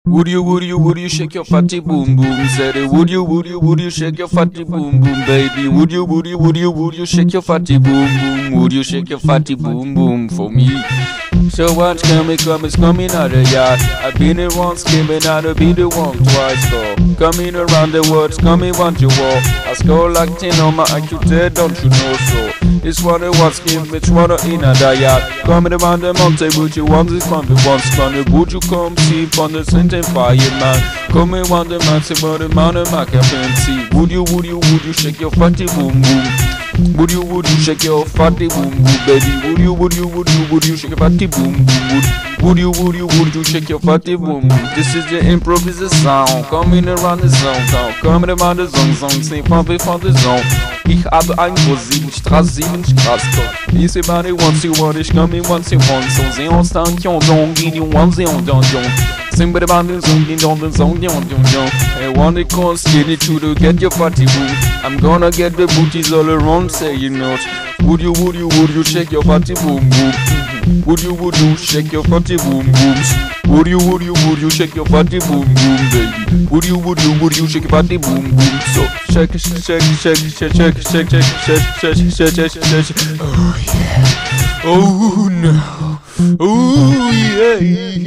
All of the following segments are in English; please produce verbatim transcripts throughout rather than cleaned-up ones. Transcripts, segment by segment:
Would you, would you, would you shake your fatty boom boom? Said it. Would you, would you, would you shake your fatty boom boom, baby? Would you, would you, would you, would you shake your fatty boom boom? Would you shake your fatty boom boom for me? So what's coming, coming, coming out of yard. I've been it once, came in out, I'll be the one twice. Go coming around the words, coming want you all. I score like ten on my I Q dead, don't you know so? It's what it was, give me water in a yard. Coming around the mountain, would you want this from the once gonna? Would you come see from the sentence fire man? Coming around the mountain, but the mountain I can see. Would you, would you, would you shake your fatty boom boom? Would you, would you shake your fatty boom boom, baby? Would you, would you, would you, would you shake your fatty boom boom? Would, would you, would you, would you shake your fatty boom boom? This is the improvisation sound, coming around the zone, sound, coming around the zone, zone, sing from before the zone. Ich habe ein Kurs sieben Straße, sieben Straße. Ici bas les once you want, ich come in once you want. So c'est en stand qui ont donc, ils ont once et on don't don't. Sing by the band and zone, in on the zone, you don't don't. I want it called skinny to to get your fatty boom. I'm gonna get the booties all around, say you know. Would you, would you, would you shake your fatty boom boom? Would you, would you shake your fatty boom booms? Would you, would you, would you shake your fatty boom boom, baby? Would you, would you, would you shake your fatty boom boom? So shake, shake, shake, shake, shake, shake, shake, shake, shake, shake, shake, shake, shake. Oh yeah. Oh no. Oh yeah.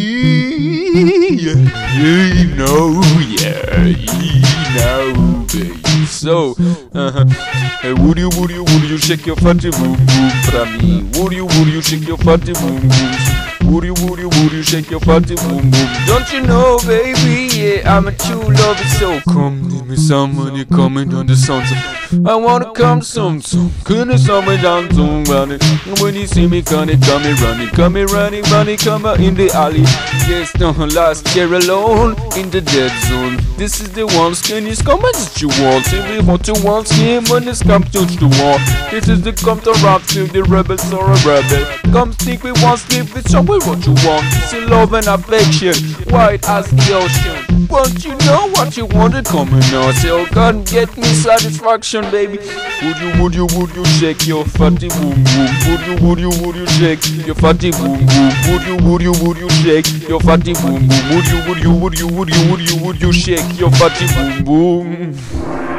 Yeah. Yeah. No. Yeah. No, baby. So, uh-huh. Hey, would you, would you, would you shake your fatty boom boom for me? Would you, would you shake your fatty boom boom? Would you, would you, would you shake your fatty boom boom? Don't you know, baby, yeah, I'm a true lover, so come give me some money coming on the sound. I wanna come some, some, couldn't summer down some running. When you see me coming, coming running, coming running, running, come out in the alley. Yes, no, last year alone in the dead zone. This is the one skin, it's come as you want. See me what you want, skin when it's come touch the wall. This is the come to rap to the rebels or a rebel. Come sneak with one sleep, it's show me what you want. It's in love and affection, wide as the ocean. Won't you know what you wanted coming out? Say, oh God, get me satisfaction, baby. Would you, would you, would you shake your fatty boom boom? Would you, would you, would you shake your fatty boom boom? Would you, would you, would you shake your fatty boom boom? Would you, would you, would you, would you, would you, would you shake your fatty boom boom?